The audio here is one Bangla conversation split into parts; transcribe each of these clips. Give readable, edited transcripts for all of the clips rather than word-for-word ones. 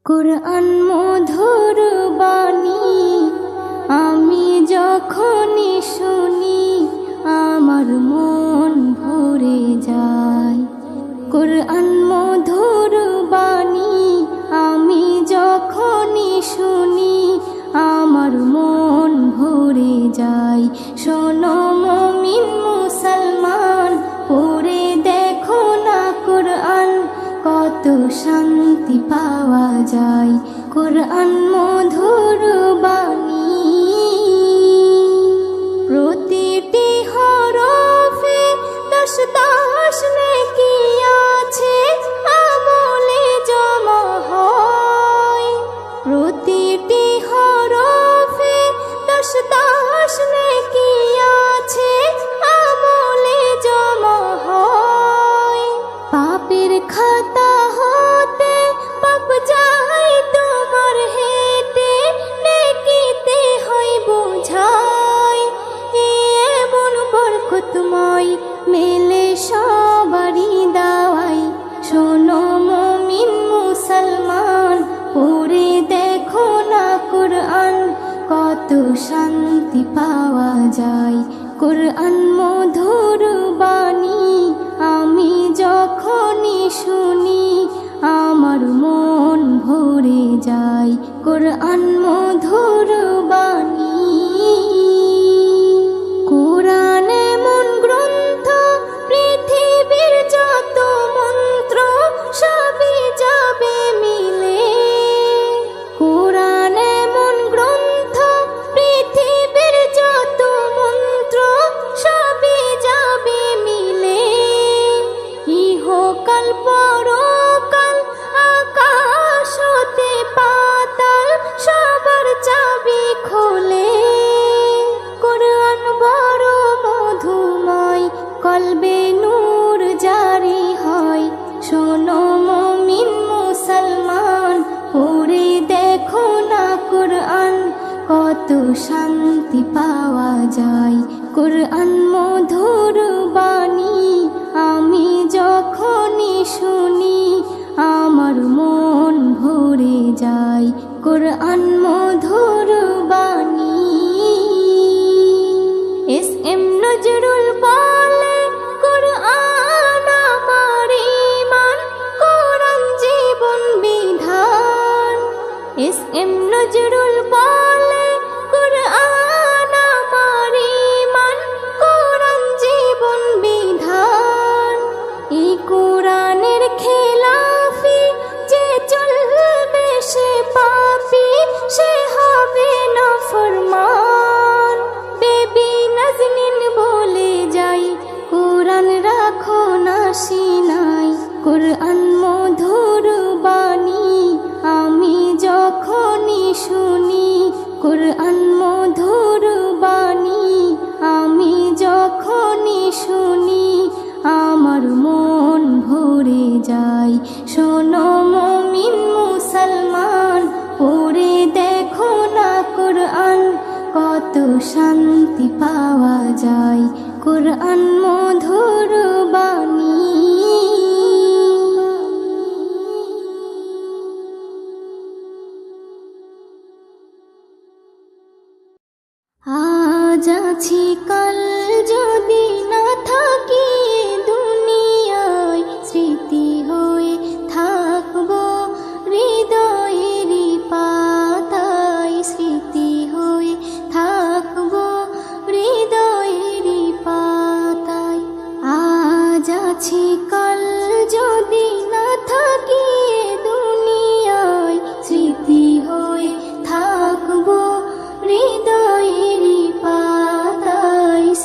কুরআন মধুর বাণী আমি যখনই শুনি আমার মন ভরে যায়। কুরআন মধুর বাণী আমি যখনই শুনি আমার মন ভরে যায়। শোনো মুমিন মুসলমান, পড়ে দেখো না কুরআন, কত শান্তি পাওয়া যায়। কুরআন মধুর বাণী প্রতিটি হরফে 10 নেকি আছে, আমলে জমা হয়। প্রতিটি হরফে 10 নেকি আছে, আমলে জমা হয়। পাপের খাতা হতে পাপ যায় তোমার হেঁটে, নেকিতে হয় বোঝাই। এমন বরকতময় মেলে সবারই দাওয়াই। শোনো মুমিন মুসলমান, পড়ে দেখো না কুরআন, কত শান্তি পাওয়া যায়। কুরআন মধুর বাণী আমি যখনই শুনি আমার মন ভরে যায়। কুরআন মধুর বাণী কুরআন এমন গ্রন্থ, পৃথিবীর যত মন্ত্র সবই যাবে মিলে। কুরআন এমন গ্রন্থ, পৃথিবীর যত মন্ত্র সবই যাবে মিলে। ইহকাল পরকাল আকাশ হতে পাতাল সবার চাবি খোলে। কুরআন বড় মধুময়, কলবে নূর জারি হয়। শোনো মুমিন মুসলমান, পড়ে দেখো না কুরআন, কত শান্তি পাওয়া যায়। কুরআন মধুর বাণী আমি যখনই শুনি আমার মন ভরে যায়। কুরআন মধুর বাণী এস.এম. নজরুল বলে, কুরআন আমার ঈমান, কুরআন জীবন বিধান। এস.এম. নজরুল বলে, কুরআন আমার ঈমান, কুরআন জীবন বিধান। এই কুরআনের খেলাফি যে চলবে সে পাপী, সে হবে নাফরমান। বেবি নাজনীন বলে যাই, কুরআন রাখো না সিনায়। কুরআন মধুর বাণী আমি যখনই শুনি, কুরআন মধুর বাণী আমি যখনই শুনি আমার মন ভরে যায়। শোনো মুমিন মুসলমান, পড়ে দেখো না কুরআন, কত শান্তি পাওয়া যায়। কুরআন মধুর বাণী আজ আছি কাল যদি না থাকি দুনিয়ায়, স্মৃতি হয়ে থাকবো হৃদয়েরই পাতায়। স্মৃতি হয়ে থাকবো হৃদয়েরই পাতায়। আজ আছি কাল যদি না থাকি দুনিয়ায়, স্মৃতি হয়ে থাকবো হৃদয়েরই পাতায়।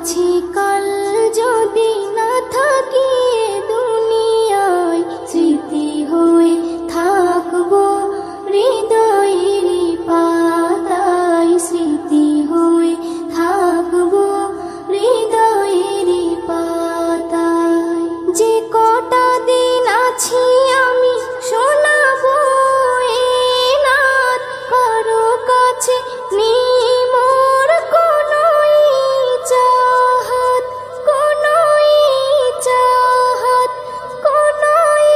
আছি কাল যদি না থাকি এ দুনিয়ায়, স্মৃতি হয়ে থাকবো হৃদয়েরই পাতায়, স্মৃতি হয়ে থাকবো হৃদয়েরই পাতায়। যে কটা দিন আছি আমি শোনাবো এ নাত, কারো কাছে নেই মোর কোনো চাহাত, কোনো চাহাত, কোনো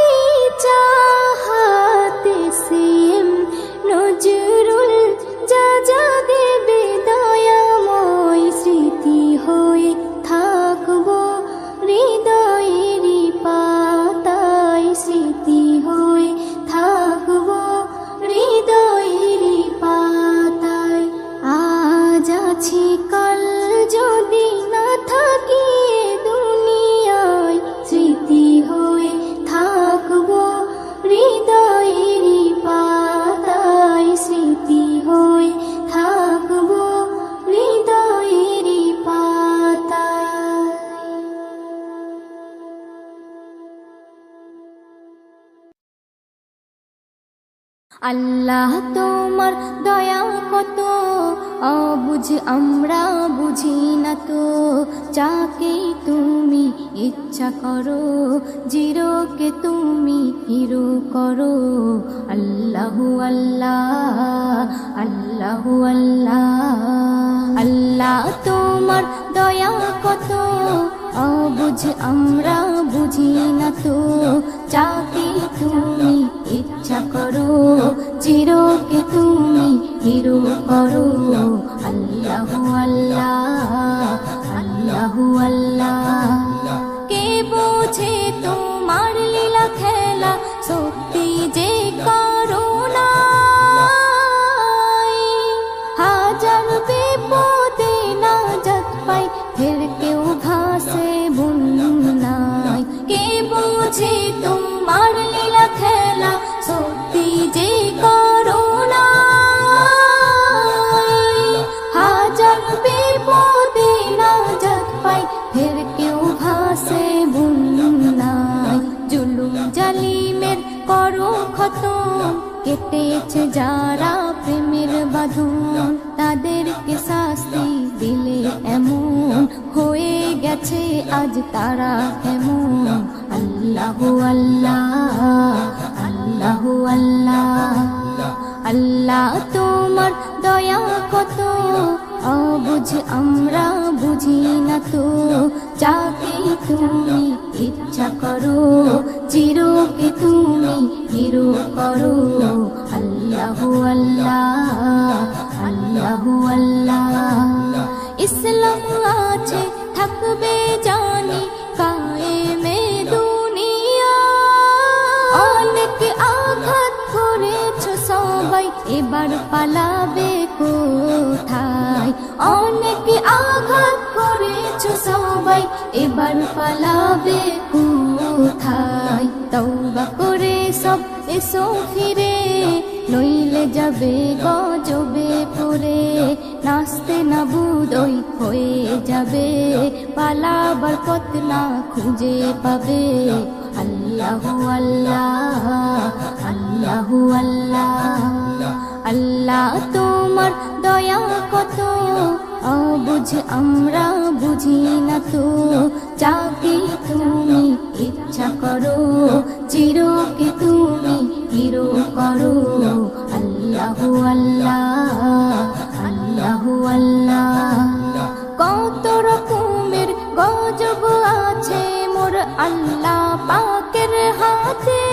চাহাত। সেম নজরুল যা যা দেবে দয়াময়, স্মৃতি হয়ে থাকবো হৃদয়েরই পাতায়, স্মৃতি হয়ে থাকবো হৃদয়েরই পাতায়। আজ আছি কাল যদি না থাকি এ দুনিয়ায়, স্মৃতি হয়ে থাকবো হৃদয়েরই পাতায়, স্মৃতি হয়ে থাকবো হৃদয়েরই পাতায়। আল্লাহ তোমার দয়া কত অবুঝ আমরা বুঝি না তো, যাকে তুমি ইচ্ছা করো জিরোকে তুমি হিরো করো। আল্লাহু আল্লাহ, আল্লাহু আল্লাহ। আল্লাহ তোমার দয়া কত অবুঝ আমরা বুঝি না তো, যাকে তুমি ইচ্ছা করো জিরোকে তুমি হিরো করো। আল্লাহু আল্লাহ, আল্লাহু আল্লাহ। কে বোঝে তোমার লীলা খেলা, সত্যি যে করুণা, হাজার বিপদে নাজাত পাই ফের কেউ ঘাসে বুননাই। কে বোঝে তোমার লীলা খেলা, সত্যি যে করুণা, হাজার বিপদে নাজাত পাই ফের কেউ ঘাসে বুননাই। জুলুম জালিমের করো খতম, কেটেছে যারা প্রেমের বাঁধন, তাদেরকে শাস্তি দিলে এমন হয়ে গেছে আজ তারা কেমন। আল্লাহু আল্লাহ, আল্লাহু আল্লাহ। আল্লাহ তোমার দয়া কত অবুঝ আমরা বুঝি না তো, যাকে তুমি ইচ্ছা করো জিরোকে তুমি হিরো করো। আল্লাহু আল্লাহ, আল্লাহু আল্লাহ। ইসলাম আছে থাকবে জানি কায়েমে দুনিয়া, অনেক আঘাত করেছ সবাই এবার পালাবে কোথায়। অনেক আঘাত করেছ সবাই এবার পালাবে কোথায়। তওবা করে সব এসো ফিরে, নইলে যাবে গজবে পড়ে। নাচতে না বুদই হয়ে যাবে, পালাবার পথ না খুঁজে পাবে। আল্লাহু আল্লাহ, আল্লাহু আল্লাহ। আল্লাহ তোমার দয়া কত অবুঝ আমরা বুঝি না তো, যাকে তুমি ইচ্ছা করো চিরকে তুমি হিরো করো। আল্লাহু আল্লাহ, আল্লাহু আল্লাহ। কত রকমের গজব আছে মোর আল্লাহ পাকের হাতে,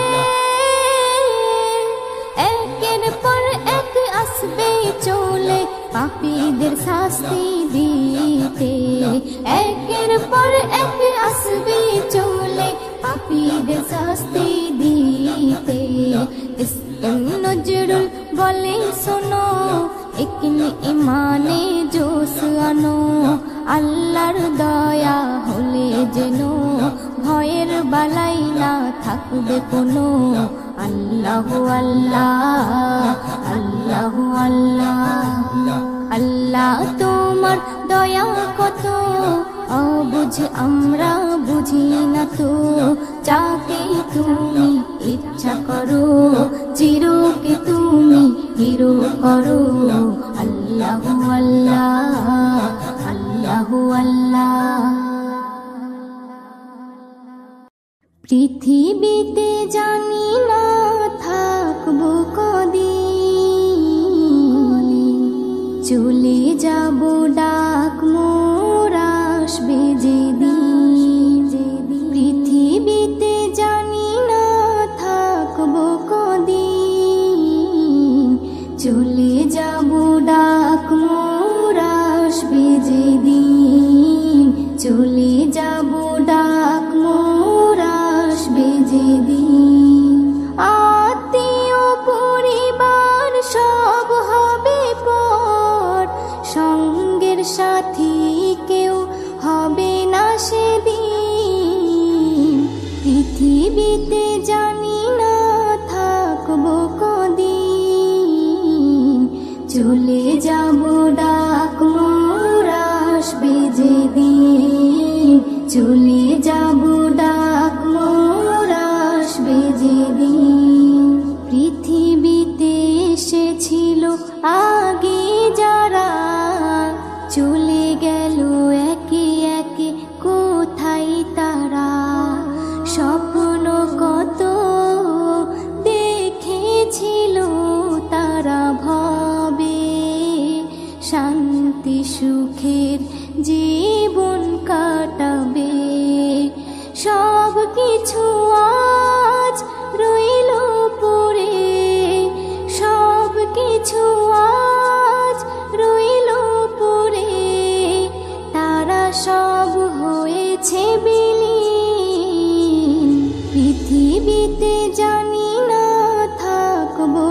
একের পর এক আসবে চলে পাপীদের শাস্তি দিতে। একের পর এক আসবে চলে পাপীদের শাস্তি দিতে। নজরুল বলে শোনো, একনি ইমানে জোশ আনো। আল্লাহর দয়া হলে যেন ভয়ের বালাই না থাকবে কোনো। আল্লাহু আল্লাহ, আল্লাহু আল্লাহ। আল্লাহ তোমার দয়া কত অবুঝ আমরা বুঝি না তো, যাকে তুমি ইচ্ছা করো চিরকে তুমি হিরো করো। আল্লাহু আল্লাহ, আল্লাহু আল্লাহ। পৃথিবীতে জানি না থাকবো কদিন, চলে যাব ডাক মোর আসবে যেদিন। পৃথিবীতে জানি না থাকবো কদিন, চলে যাব ডাক মোর আসবে যেদিন। চলে যাব ডাক মোর আসবে যেদিন। আত্মীয় পরিবার সব হবে পর, সঙ্গের সাথী কেউ হবে না সেদিন। পৃথিবীতে জানি না থাকবো কদিন, চলে যাব ডাক মোর আসবে যেদিন। চলে যাব ডাক মোর আসবে যেদিন। পৃথিবীতে এসেছিল আগে যারা, চলে গেল একে একে কোথায় তারা। স্বপ্ন কত দেখেছিল তারা ভবে, শান্তি সুখের জীবন কাটাবে। সব কিছু আজ রইল পড়ে, সব কিছু আজ রইল পড়ে। তারা সব হয়েছে বিলীন। পৃথিবীতে জানি না থাকবো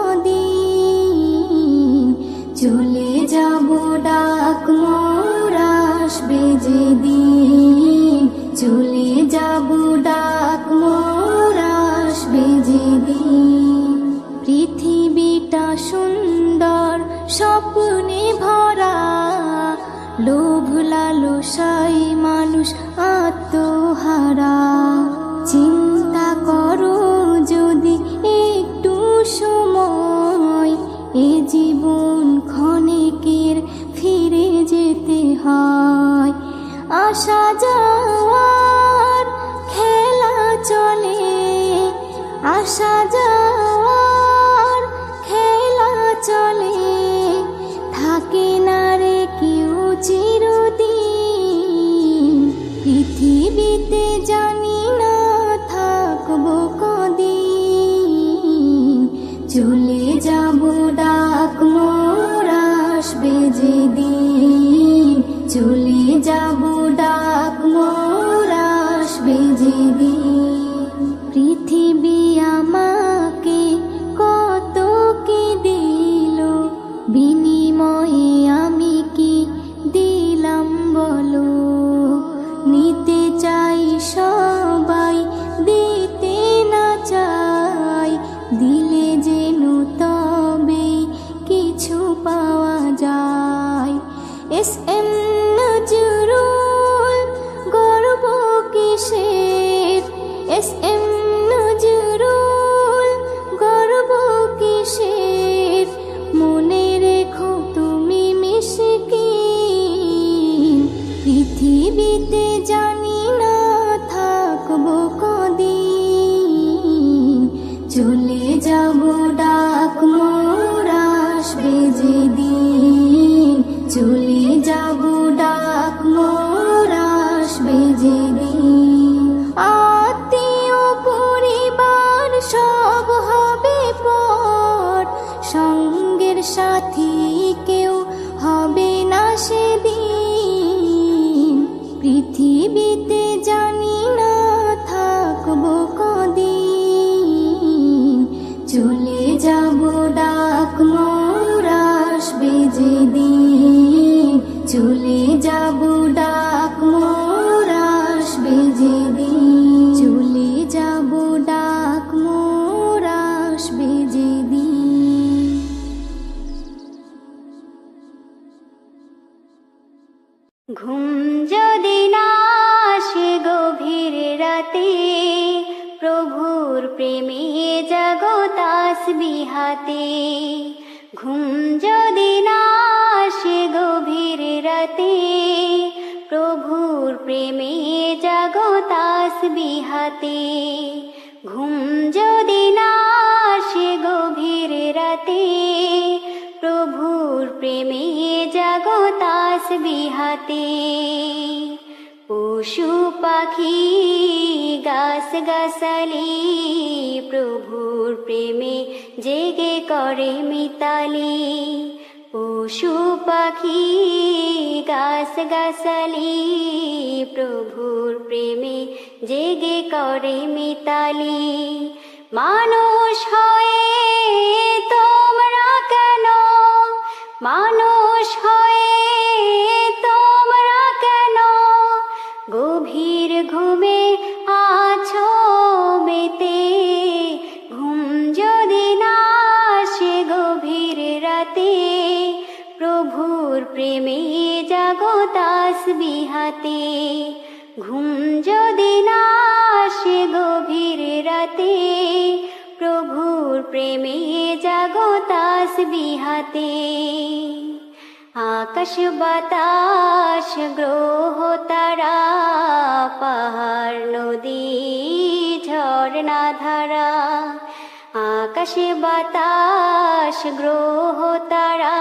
কদিন, চলে যাব ডাক মোর আসবে যেদিন। চলে যাব ডাক মোর আসবে যেদিন। পৃথিবীটা সুন্দর স্বপ্নে ভরা, লোভ লালসায় মানুষ আত্মহারা। চিন্তা করো যদি একটু সময়, এ জীবন ক্ষণিকের ফিরে যেতে হয়। আসা যাওয়ার খেলা চলে, আসা যাওয়ার খেলা চলে। থাকে না রে কেউ চিরদিন। পৃথিবীতে জানি না থাকবো কদিন, চলে যাব ডাক মোর আসবে যেদিন। চলে যাব ডাক মোর আসবে যেদিন। পৃথিবী আমাকে কত কি দিল, বিনিময়ে আমি কি দিলাম বলো। নিতে চাই সবাই, দিতে না চাই, দিলে যেন তবে কিছু পাওয়া যায়। এস এম নজরুল গর্ব কিসের, এস এম নজরুল গর্ব কিসের। মনে রেখো তুমি মিসকিন। পৃথিবীতে জানি না থাকবো কদিন, চলে যাব ডাক মোর আসবে যেদিন। চলে যাব ডাক মোর আসবে যেদিন। আত্মীয় পরিবার সব হবে পর, সঙ্গের সাথী কেউ হবে না সেদিন। পৃথিবীতে জানি না থাকবো কদিন, চলে যাব ডাক মোর আসবে যেদিন। চলে যাব ডাক মোর আসবে যেদিন। চলে যাব ডাক মোর আসবে যেদিন। ঘুম যদি প্রেমে জাগো তাসবিহ হাতে ঘুম যদি না আসে গভীর রাতে প্রভুর প্রেমে জাগো তাসবিহ হাতে ঘুম যদি না আসে গভীর রাতে প্রভুর প্রেমে জাগো তাসবিহ হাতে পশু পাখি গাছ গাছালি প্রভুর প্রেমে জেগে করে মিতালি পশু পাখি গাছ গাছালি প্রভুর প্রেমে জেগে করে মিতালি মানুষ হয়ে তোমরা কেন মানুষ হয়ে তোমরা কেন গভীর ঘুমে আছো মেতে ঘুম যদি না আসে গভীর রাতে প্রভুর প্রেমে জাগো তাসবিহ হাতে ঘুম যদি না আসে গভীর রাতে প্রভুর প্রেমে জাগো তাসবিহ হাতে আকাশ বাতাস গ্রহ তারা পাহাড় নদী ঝর্ণা ধারা আকাশ বাতাস গ্রহ তারা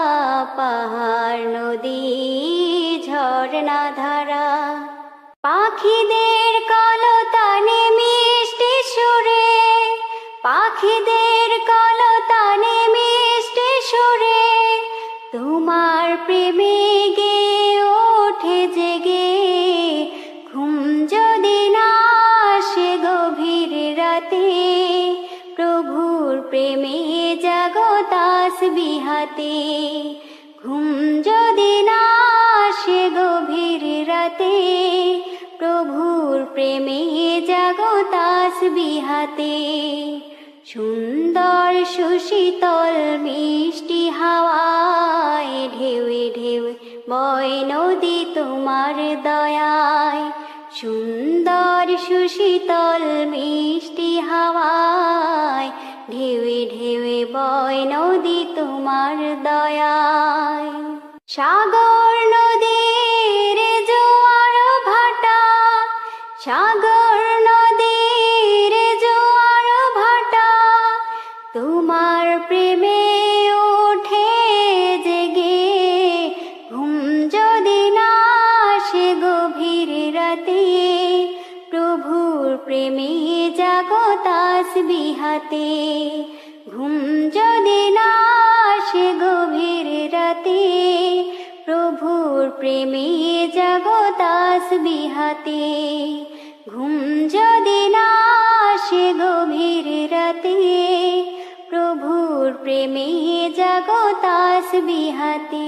পাহাড় নদী ঝর্ণা ধারা পাখিদের কলতানে মিষ্টি সুরে পাখিদের কলতানে মিষ্টি সুরে তোমার প্রেমে গে ওঠে জেগে ঘুম যদি না আসে গভীর রাতে প্রভুর প্রেমে জাগো তাসবিহ হাতে ঘুম যদি না আসে গভীর রাতে প্রভুর প্রেমে জাগো তাসবিহ হাতে সুন্দর সুশীতল মিষ্টি হাওয়ায় ঢেউে ঢেউে বয় নদী তোমার দয়ায় সুন্দর সুশীতল মিষ্টি হাওয়ায় ঢেউে ঢেউে বয় নদী তোমার দয়ায় সাগর নদীর জোয়ার ভাটা সাগর নদীর জোয়ার ভাটা তোমার প্রেমে ওঠে জেগে ঘুম যদি না আসে গভীর রাতে প্রভুর প্রেমে জাগো তাসবিহ হাতে ঘুম যদি না আসে গভীর রাতে প্রভুর প্রেমে জাগো তাসবিহ হাতে ঘুম যদি না আসে গভীর রাতে প্রভুর প্রেমে জাগো তাসবিহ হাতে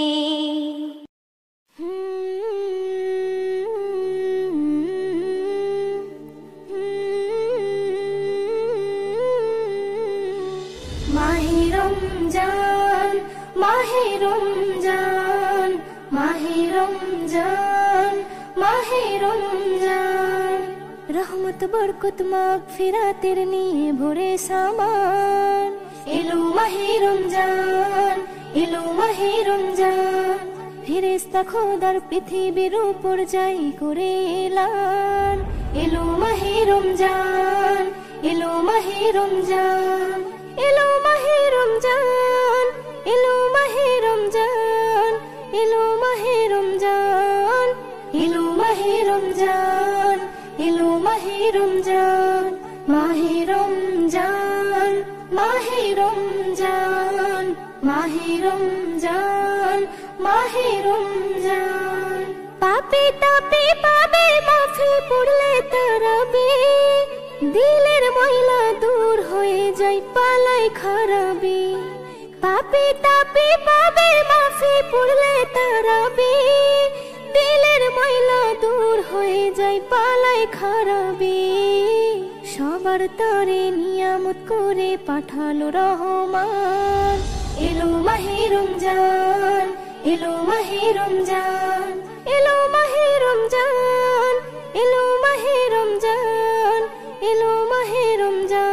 মাহে রমজান মাহে রমজান মাহে রমজান মাহে রমজান রহমত বরকত মাগফিরাতের নিয়ে ভরে সামান এলো মাহে রমজান এলো মাহে রমজান ফেরেশতা খোদার পৃথিবীর উপর যাই করে এলান এলো মাহে রমজান এলো মাহে রমজান এলো মাহে রমজান এলো মাহে রমজান এলো মাহে রমজান এলো মাহে রমজান এলো মাহে রমজান মাহে রমজান মাহে রমজান মাহে রমজান মাহে রমজান পাপে তাপে পাবে মাফি পড়লে তারাবে দিলের ময়লা দূর হয়ে যায় পালায় খারাপি পাপে তাপে পাবে মাফি পড়লে তারাবে দিলের ময়লা দূর হয়ে যায় পালায় খারাপি সবার তরে নিয়ামত করে পাঠালো রহমান এলো মাহে রমজান এলো মাহে রমজান এলো মাহে রমজান এলো মাহে রমজান এলো মাহে রমজান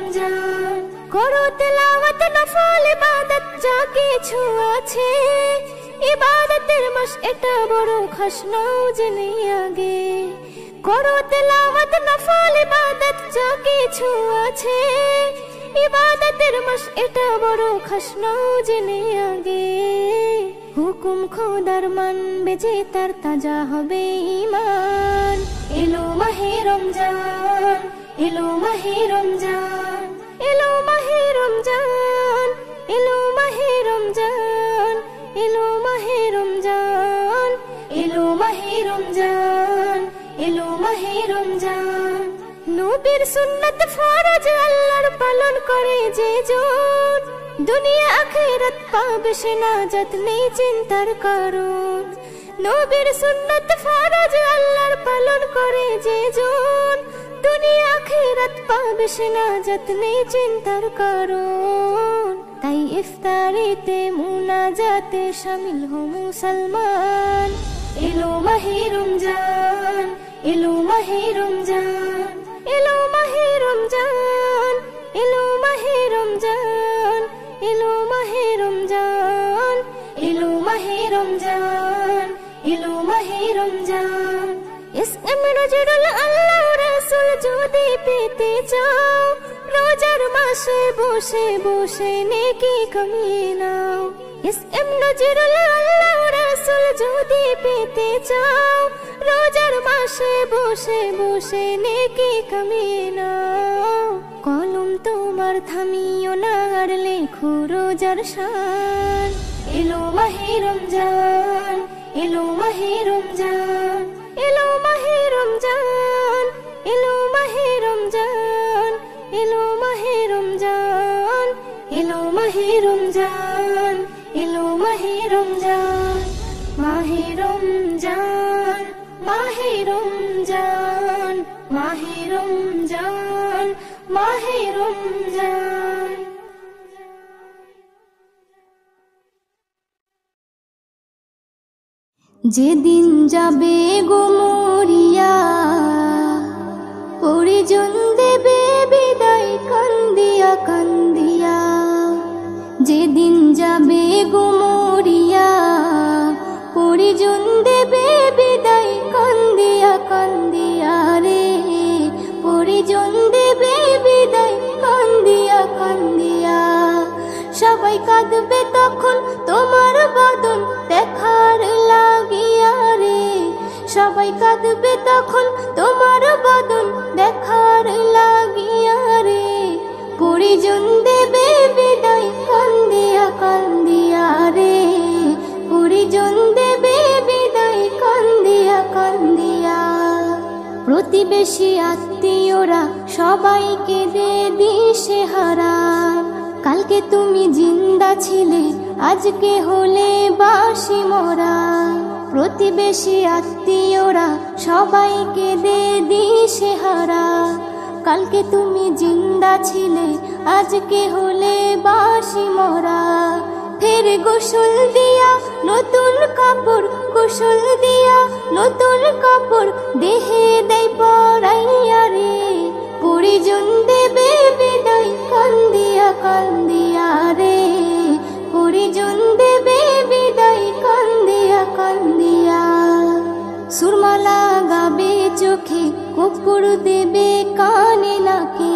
রমজান। করো তেলাওয়াত নফল ইবাদত যা কিছু আছে, ইবাদতের মাস এটা বড় খাস নাও জেনে আগে। করো তেলাওয়াত নফল ইবাদত যা কিছু আছে, ইবাদতের মাস এটা বড় খাস নাও জেনে আগে। হুকুম খোদার মানবে যে তার তাজা হবে ঈমান। এলো মাহে রমজান, এলো মাহে রমজান, এলো মাহে রমজান, এলো মাহে রমজান, এলো মাহে রমজান, এলো মাহে রমজান, এলো মাহে রমজান। নবীর সুন্নাত ফরজ আল্লাহর পালন করে যে জন, দুনিয়া আখিরাত পাবে সে নাজাত নেই চিন্তার কারণ। নবীর সুন্নাত ফরজ আল্লাহর পালন করে যে জন, দুনিয়া আখিরাত পাবে সে নাজাত নেই চিন্তার কারণ। তাই ইফতারিতে মুনাজাতে শামিল হো মুসলমান। এলো মাহে রমজান, এলো মাহে রমজান, এলো মাহে রমজান, এলো মাহে রমজান, এলো মাহে রমজান, এলো মাহে রমজান, এলো মাহে রমজান। এসএম নজরুল আল্লাহ রাসূল যদি পেতে চাও, রোজার মাসে বসে বসে নেকি কামিয়ে নাও। এসএম নজরুল আল্লাহ রাসূল যদি পেতে চাও, রোজার মাসে বসে বসে নেকি কামিয়ে নাও। কলম তোমার থামিও না আর লেখো রোজার শান। এলো মাহে রমজান, এলো মাহে রমজান, এলো মাহে রমজান, এলো মাহে রমজান, এলো মাহে রমজান, এলো মাহে রমজান, এলো মাহে রমজান। মাহে রমজান, মাহে রমজান, মাহে রমজান, মাহে রমজান। যেদিন যাবে গো মরিয়া, পরিজন দেবে বিদায় কান্দিয়া কান্দিয়া। যেদিন যাবে গো মরিয়া, পরিজন দেবে বিদায় কান্দিয়া কান্দিয়া রে। পরিজন দেবে বিদায় কান্দিয়া কান্দিয়া। সবাই কাঁদবে তখন তোমার বদন দেখার লাগিয়া রে। সবাই কাঁদবে তখন তোমার বদন দেখার লাগিয়া রে। পরিজন দেবে বিদায় কান্দিয়া কান্দিয়া রে। পরিজন দেবে বিদায় কান্দিয়া কান্দিয়া। প্রতিবেশী আত্মীয়রা সবাইকে দে দিশেহারা। কালকে তুমি জিন্দা ছিলে, আজকে হলে বাসি মরা। প্রতিবেশী আত্মীয়রা সবাইকে দে দিশেহারা। কালকে তুমি জিন্দা ছিলে, আজকে হলে বাসি মরা। ফের গোসল দিয়া নতুন কাপড়, গোসল দিয়া নতুন কাপড় দেহে দেয় পরাইয়া রে। পরিজন দেবে বিদায় কান্দিয়া কান্দিয়া রে। পরিজন দেবে বিদায় কান্দিয়া কান্দিয়া। সুরমা লাগাবে চোখে, কপুর দেবে কানে নাকে।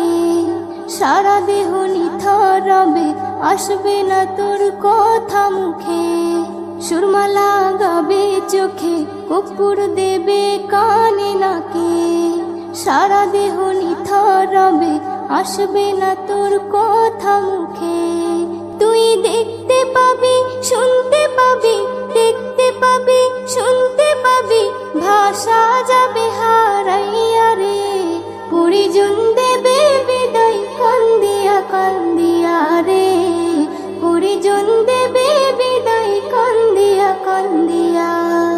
সারা দেহ নিথর রবে, আসবে না তোর কথা মুখে। সুরমা লাগাবে চোখে, কপুর দেবে কানে নাকে। সারা দেহ নিথর রবে, আসবে না তোর কথা মুখে। তুই দেখতে পাবি, শুনতে পাবি, দেখতে পাবি, শুনতে পাবি, ভাষা যাবে হারাইয়া রে। পরিজন দেবে বিদায় কান্দিয়া কান্দিয়া রে। পরিজন দেবে বিদায় কান্দিয়া কান্দিয়া।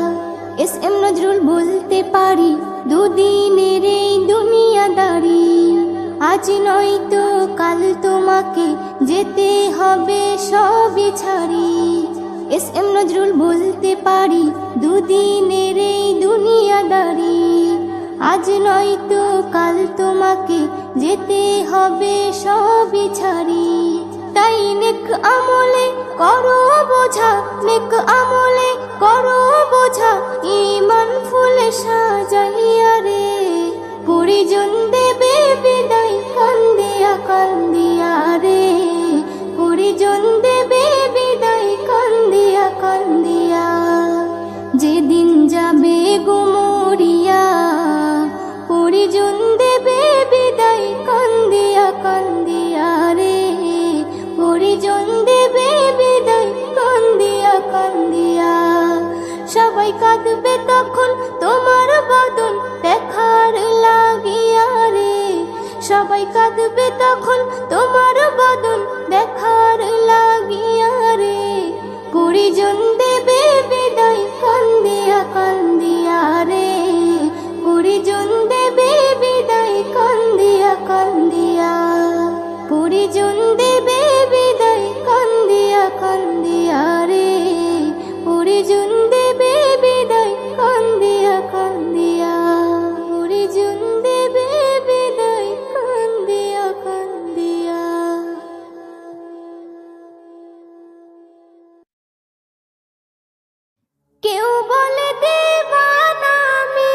এসএম নজরুল বলতে পারি, দুদিনের এই দুনিয়াদারি। আজ নয়তো কাল তোমাকে যেতে হবে সবই ছাড়ি। এসএম নজরুল বলতে পারি, দুদিনের এই দুনিয়াদারি। আজ নয়তো কাল তোমাকে যেতে হবে সবই ছাড়ি। তাই নেক আমলে করো বোঝা, নেক আমলে করো বোঝা, ঈমান ফুলে সাজাইয়া রে। পরিজন দেবে বিদায় কান্দিয়া কান্দিয়া রে, পরিজন দেবে বিদায় কান্দিয়া কান্দিয়া। যেদিন যাবে গো মরিয়া, পরিজন দেবে বিদায় কান্দিয়া কান্দিয়া রে, পরিজন দেবে বিদায় কান্দিয়া কান্দিয়া। সবাই কাঁদবে তখন তোমার বদন দেখার লাগিয়া রে, সবাই কাঁদবে তখন তোমার বদন দেখার লাগিয়া রে। পরিজন দেবে বিদায় কান্দিয়া কান্দিয়া রে, পরিজন দেবে বিদায় কান্দিয়া কান্দিয়া, পরিজন দেবে বিদায় কান্দিয়া কান্দিয়া রে, পরিজন দেবে বিদায় কান্দিয়া কান্দিয়া, পরিজন দেবে বিদায় কান্দিয়া কান্দিয়া। কেউ বলে দেওয়ানা আমি,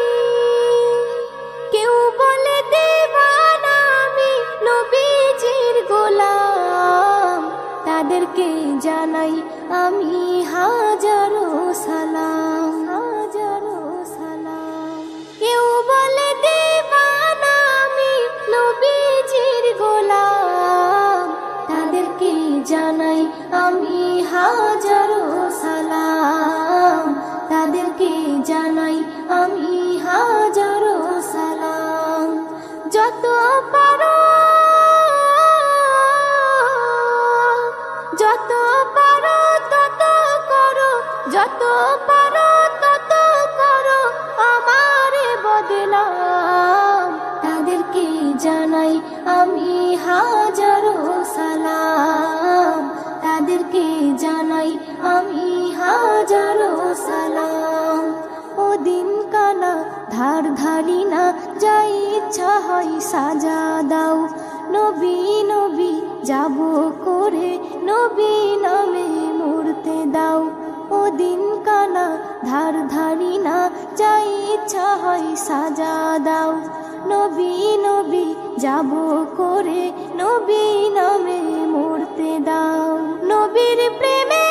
কেউ বলে দেওয়ানা আমি, নবীজির গোলাম। তাদেরকে জানাই আমি হাজারো সালাম, হাজারো সালাম। কেউ বলে দেওয়ানা আমি, নবীজির গোলাম। তাদেরকে জানাই আমি হাজারো সালাম, তাদেরকে জানাই আমি হাজারো সালাম। যত পারো, যত পারো তত করো, যত পারো তত করো আমারে বদনাম। তাদেরকে জানাই আমি হাজারো সালাম, তাদেরকে জানাই আমি হাজারো সালাম। ওদিন কানা ধার ধারি না, যাই ইচ্ছা হয় সাজা দাও। নবী নবী যাব করে, নবী নামে মরতে দাও। ওদিন কানা ধার ধারি না, যাই ইচ্ছা হয় সাজা দাও। নবী নবী যাব করে, নবী নামে মরতে দাও। নবীর প্রেমে,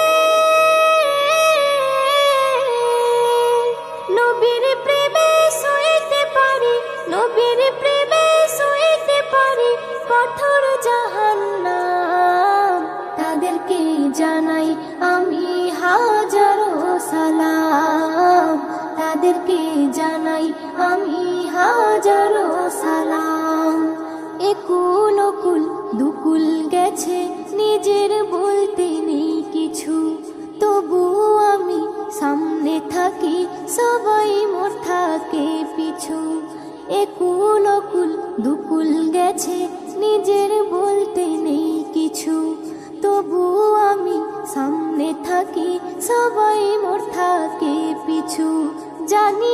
নবীর প্রেমে সইতে পারি, নবীর প্রেমে সইতে পারি কঠোর জাহান্নাম। তাদেরকে জানাই আমি হাজারো সালাম, তাদেরকে জানাই আমি হাজারো সালাম। একুল ওকুল দুকুল গেছে, নিজের বলতে নেই কিছু, তবু আমি সামনে থাকি, সবাই মোর থাকে পিছু। একুল ওকুল দুকুল গেছে, নিজের বলতে নেই কিছু, তবু আমি সামনে থাকি, সবাই মোর থাকে পিছু। জানি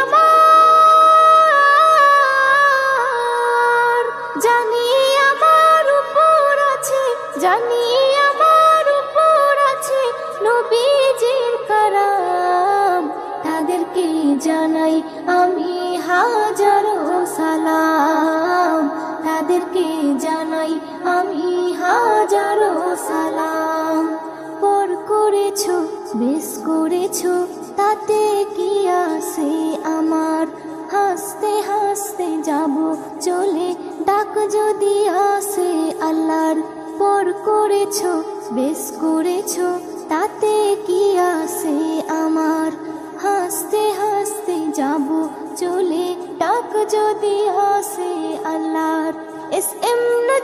আমার, জানি আমার উপর আছে, জানি আমার উপর আছে নবীজির কারাম। তাদেরকে জানাই আমি হাজারো সালাম, তাদেরকে জানাই আমি হাজারো সালাম। পর করেছো বেশ করেছো, তাতে কি আছে আমার? হাসতে হাসতে যাব চলে, ডাক যদি আসে আল্লাহর। পর করেছো বেশ করেছো, তাতে কি আছে আমার? হাসতে হাসতে যাব চলে, ডাক যদি আসে আল্লাহর। S M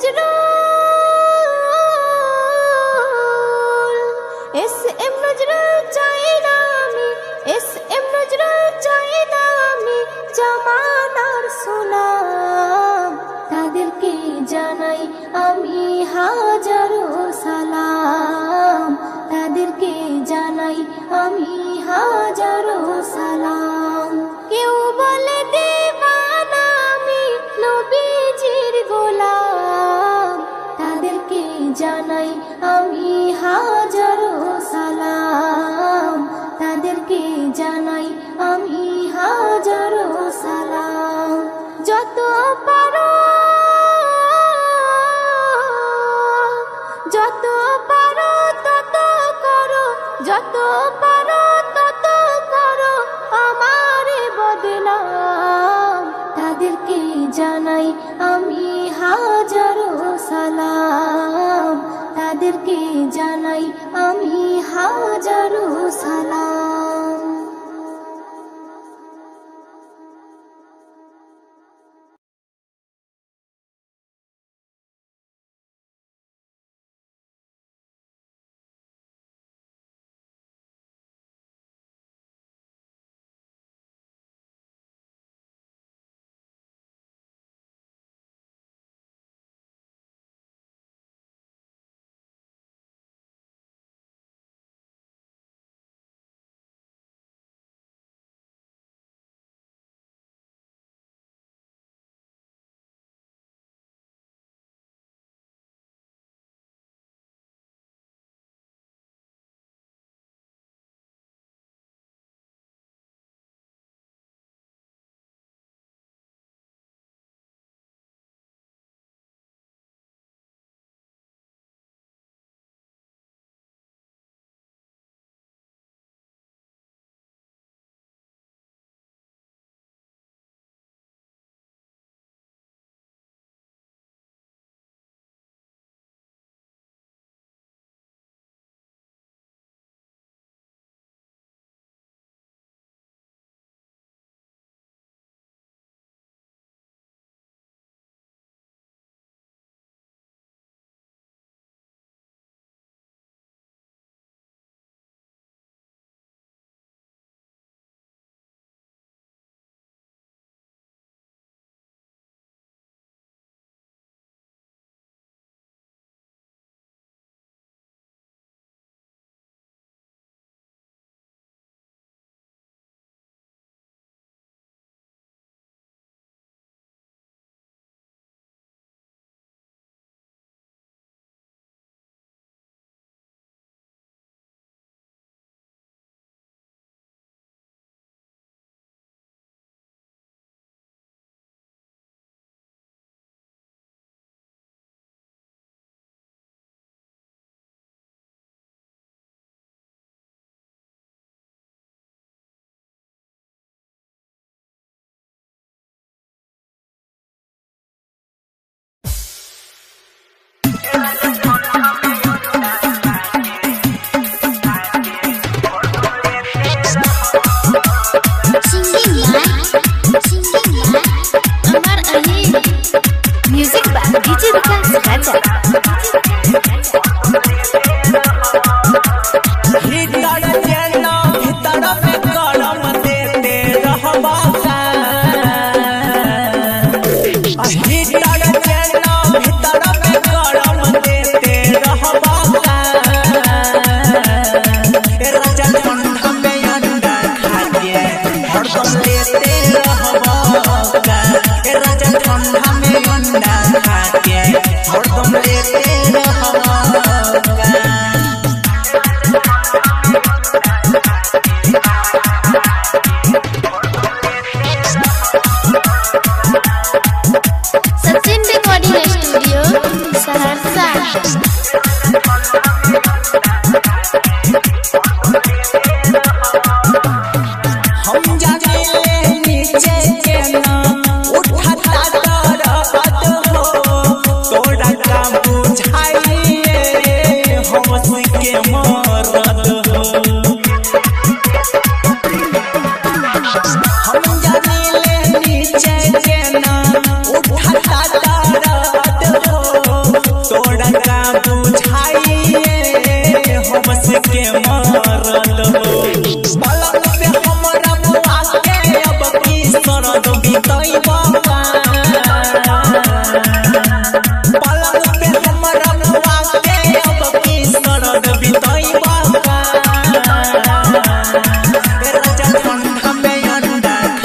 Nazrul, S M Nazrul চাই না আমি, এস এম নজরুল চাই না আমি জামানার সুনাম। তাদেরকে জানাই আমি হাজারো সালাম, তাদেরকে জানাই আমি হাজারো সালাম। কেউ বলে দেওয়ানা আমি, নবী আমি হাজারো সালাম, তাদেরকে জানাই আমি হাজারো সালাম। যত পারো তত করো, যত পারো তত করো আমারে বদনাম, তাদেরকে জানাই আমি হাজারো সালাম, তাদেরকে জানাই আমি হাজারো সালাম।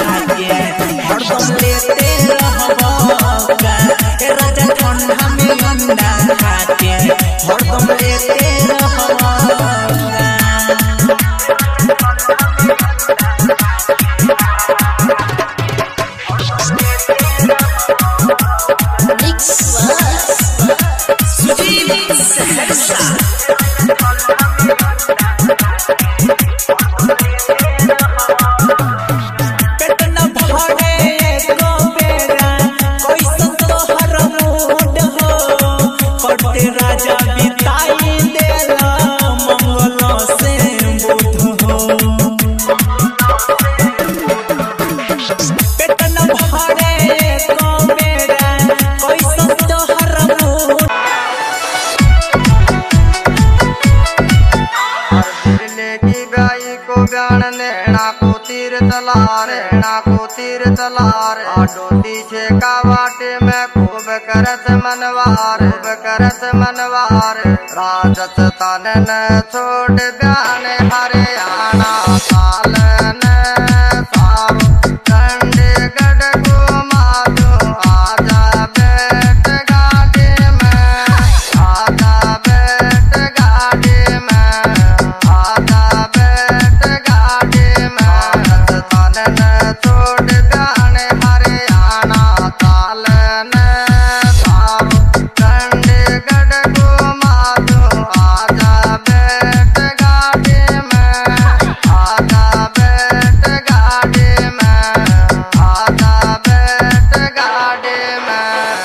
लेते रहबा, राजा ठंडा में ठंडा खाके हरदम लेते राजा बिताई देला मंगल से बुध हो पेट न भरे को मेरा कैसन तोहर मूड की गाई को ब्याण नेना को तीर तलारे डोटी छे का वाटे में खूब करत मनवार राजत तन न छोड़ ब्यान हरियाणा साल न साव चंडीगढ़ घुमा दो आजा बैठ गाड़ी में आजा बैठ गाड़ी में आजा बैठ गाड़ी में तन न छोड़ ब्यान हरियाणा साल न साव चंडीगढ़ घुमा दो आजा बैठ गाड़ी में आजा बैठ गाड़ी में आजा बैठ गाड़ी में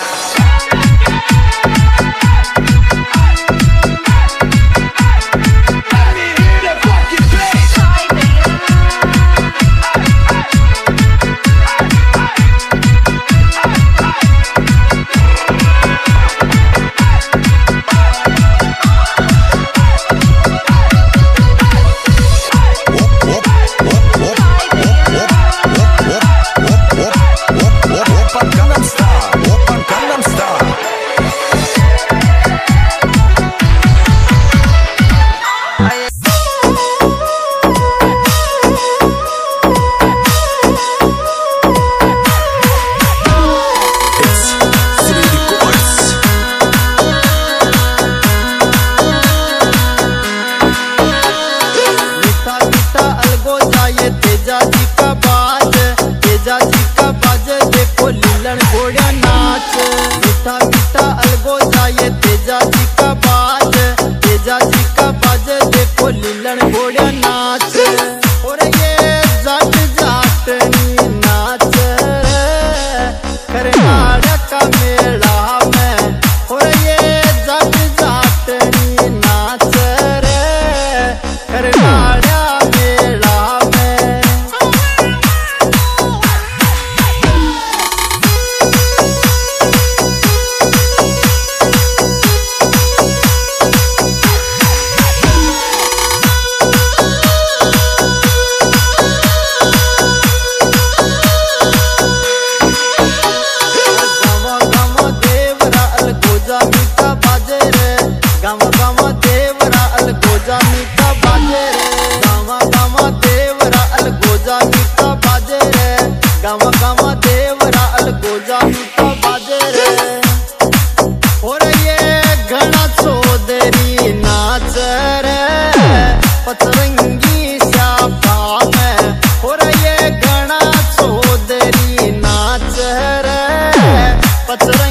तेजा जी का बाज देखो लीलन घोड़ा नाच मीठा मीठा अलगो जाए तेजा जी का बाज देखो लीलन घोड़ा नाच और ये जाट जाटनी नाच कर्नाटक का मेला में और ये जाट जाटनी नाच रे कर्नाटक मेला में पतरंगी श्यापा में हो रही है घना चौधरी नाच रे पतरंगी